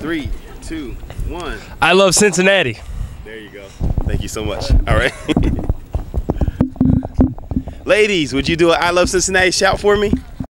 3, 2, 1. I love Cincinnati. There you go. Thank you so much. All right. Ladies, would you do an I love Cincinnati shout for me?